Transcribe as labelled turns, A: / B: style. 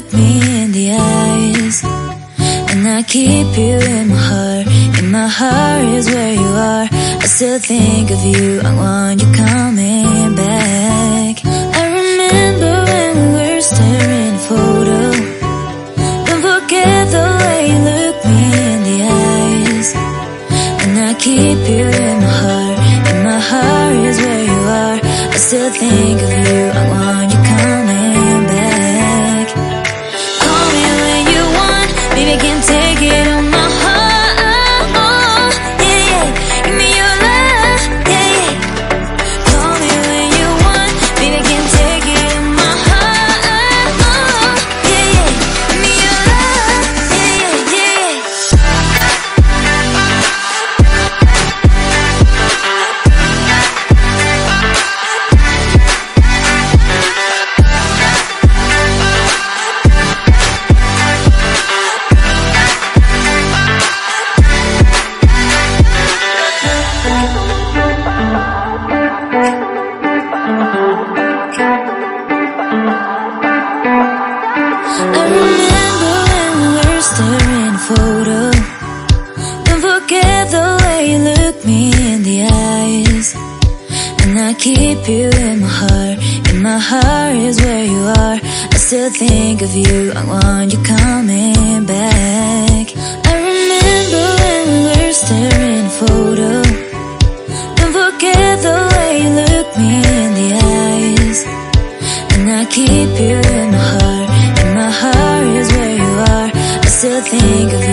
A: look me in the eyes, and I keep you in my heart. In my heart is where you are. I still think of you, I want you coming back. I remember when we were staring at a photo. Don't forget the way you look me in the eyes, and I keep you in my heart. In my heart is where you are. I still think of you, I want you coming back. Call me when you want, baby, I can't take it on my heart. Yeah, yeah, give me your love, yeah, yeah. Call me when you want, baby, I can't take it on my heart. Yeah, yeah, give me your love, yeah, yeah, yeah. I remember when we were staring at a photo. Don't forget the way you look me in the eyes, and I keep you in my heart. In my heart is where you are. I still think of you, I want you coming back. I remember when we were staring at a photo. Don't forget the way you look me in the eyes, and I keep you in my heart. In my heart is where you are. I still think of